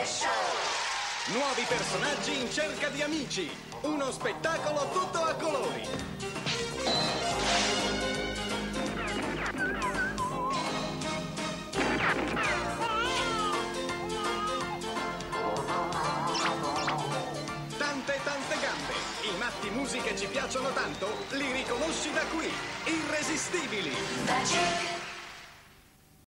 Nuovi personaggi in cerca di amici. Uno spettacolo tutto a colori. Tante gambe. I matti musiche ci piacciono tanto, li riconosci da qui. Irresistibili. Magic